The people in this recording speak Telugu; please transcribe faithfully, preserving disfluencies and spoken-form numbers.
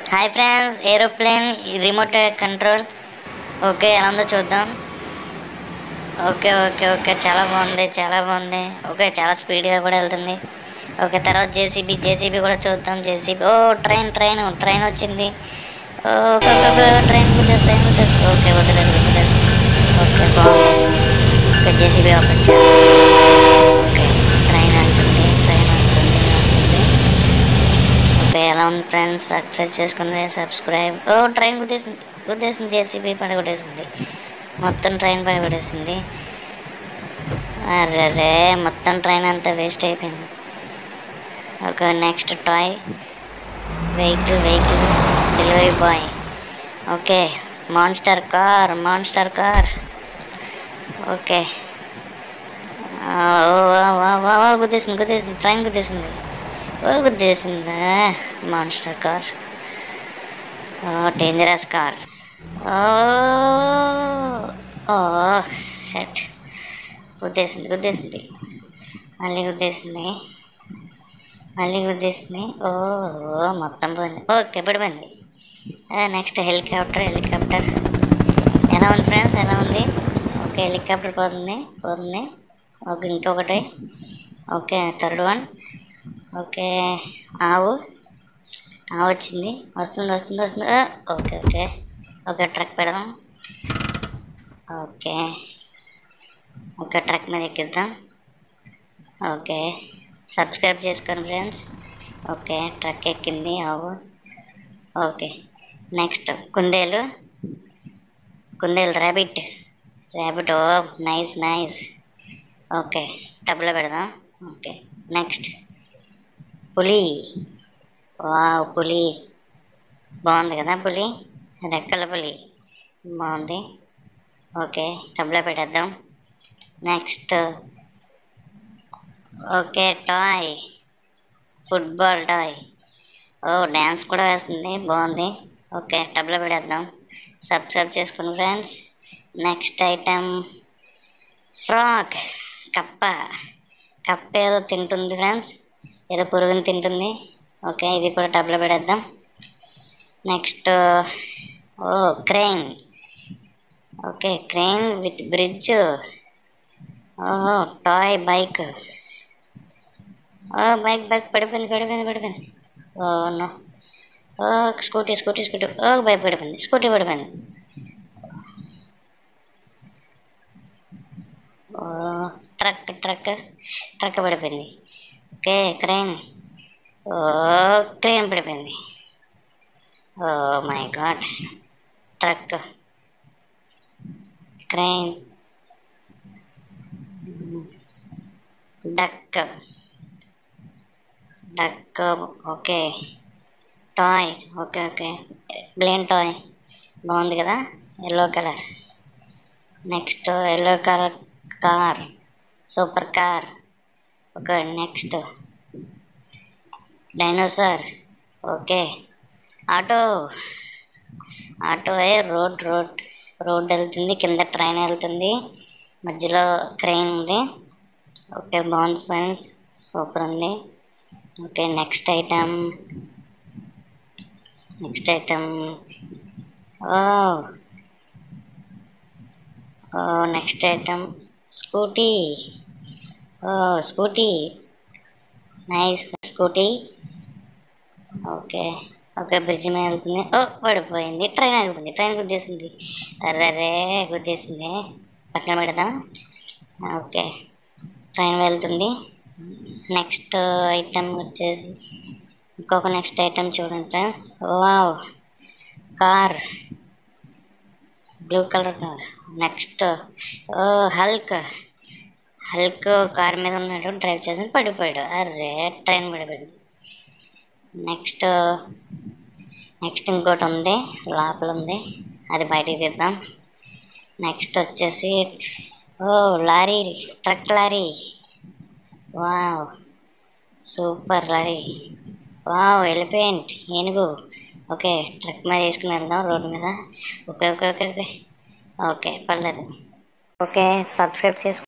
Hi friends, aeroplane remote control. Okay, ఎలా ఉందో చూద్దాం. ఓకే ఓకే ఓకే చాలా బాగుంది, చాలా బాగుంది. ఓకే, చాలా స్పీడ్గా కూడా వెళ్తుంది. ఓకే, తర్వాత జేసీబీ జేసీబీ కూడా చూద్దాం. జేసీబీ, ఓ ట్రైన్ ట్రైన్ ట్రైన్ వచ్చింది. ఓకే ఓకే ట్రైన్ గుద్దేసి ట్రైన్ గుద్దేసి ఓకే, వదిలేదు వదిలేదు. ఓకే, బాగుంది. ఓకే, జేసీబీ ఆపరేట్ చేద్దాం. ఓకే, ట్రైన్ వెళ్తుంది, ట్రైన్ వస్తుంది వస్తుంది. ఓకే, ఎలా ఉంది ఫ్రెండ్స్? సబ్స్క్రైబ్ చేసుకుని సబ్స్క్రైబ్. ఓ ట్రైన్ గుద్దేసింది గుద్దేసింది జేసీబీ పడగొట్టేసింది. మొత్తం ట్రైన్ పడగొట్టేసింది. అరే మొత్తం ట్రైన్ అంతా వేస్ట్ అయిపోయింది. Okay, next toy vehicle vehicle delivery boy. Okay, monster car monster car. Okay, గుద్దేసింది గుద్దేసింది ట్రైన్ గుద్దేసింది. ఓ గుద్దేసింది monster car. Dangerous car. Oh shit, గుద్దేసింది గుద్దేసింది మళ్ళీ గుద్దేసింది మళ్ళీ గుద్దేసింది. ఓ మొత్తం పోయింది. ఓకే, పడిపోయింది. నెక్స్ట్ హెలికాప్టర్ హెలికాప్టర్ ఎలా ఉంది ఫ్రెండ్స్? ఎలా ఉంది? ఓకే, హెలికాప్టర్ పోతుంది పోతుంది. ఓకే, ఇంకొకటి. Okay, third one. ఓకే, ఆవు ఆవు వచ్చింది, వస్తుంది వస్తుంది వస్తుంది. ఓకే ఓకే ఓకే ట్రక్ పెడదాం. ఓకే ఓకే ట్రక్ మీద ఎక్కిద్దాం. ఓకే, సబ్స్క్రైబ్ చేసుకోండి ఫ్రెండ్స్. ఓకే, ట్రక్ ఎక్కింది ఆవు. ఓకే, నెక్స్ట్ కుందేలు కుందేలు rabbit rabbit. Oh nice nice. Okay, టబ్లో పెడదాం. ఓకే, నెక్స్ట్ పులి. వావ్, పులి బాగుంది కదా, పులి రెక్కల పులి బాగుంది. ఓకే, టబ్లో పెట్టేద్దాం. Next okay, toy football toy. ఓ డ్యాన్స్ కూడా వేస్తుంది, బాగుంది. ఓకే, టబ్లో పెడేద్దాం. సబ్స్క్రైబ్ చేసుకోండి ఫ్రెండ్స్. నెక్స్ట్ ఐటమ్ ఫ్రాక్ కప్ప. కప్ప ఏదో తింటుంది ఫ్రెండ్స్, ఏదో పురుగుని తింటుంది. ఓకే, ఇది కూడా టబ్లో పెడేద్దాం. నెక్స్ట్ ఓ crane. Okay, crane with bridge. ఓహో, టాయ్ బైక్. ఓ బైక్ బైక్ పడిపోయింది పడిపోయింది పడిపోయింది. Oh no. ఓ స్కూటీ స్కూటీ స్కూటీ. ఓ బైక్ పడిపోయింది, స్కూటీ పడిపోయింది. ఓ ట్రక్ ట్రక్ ట్రక్ పడిపోయింది. Okay, crane. ఓ క్రెయిన్ పడిపోయింది. Oh my god. Truck crane duck duck. Okay, toy. Okay okay plane toy బాగుంది కదా, yellow colour. Next yellow colour car, super car. Okay, next dinosaur. Okay, auto auto road road road వెళ్తుంది, కింద ట్రైన్ వెళ్తుంది, మధ్యలో క్రెయిన్ ఉంది. ఓకే, బాగుంది ఫ్రెండ్స్, సూపర్ ఉంది. Okay, next item next item ఓ ఓ నెక్స్ట్ ఐటమ్ స్కూటీ. ఓ scooty nice scooty. Okay okay bridge మీద వెళ్తుంది. ఓ పడిపోయింది, ట్రైన్ ఆగిపోయింది, ట్రైన్ గుద్దేసింది. అర్రరే గుద్దేసింది, పక్కన పెడదాం. ఓకే, ట్రైన్ వెళ్తుంది. నెక్స్ట్ ఐటమ్ వచ్చేసి ఇంకొక నెక్స్ట్ ఐటమ్ చూడండి friends. Wow, car blue colour car. Next ఓ హల్క్ హల్క్ కార్ మీద ఉన్నాడు, డ్రైవ్ చేసి పడిపోయాడు. అర్రే ట్రైన్ పడిపోయింది. నెక్స్ట్ నెక్స్ట్ ఇంకోటి ఉంది, లోపల ఉంది, అది బయటికి తీద్దాం. నెక్స్ట్ వచ్చేసి ఓ lorry, truck lorry. Wow, super lorry. Wow, elephant ఏనుగు. ఓకే, ట్రక్ మీద తీసుకుని వెళ్దాం రోడ్డు మీద. Okay okay okay okay okay పర్లేదు. ఓకే, సబ్స్క్రైబ్ చేసుకో.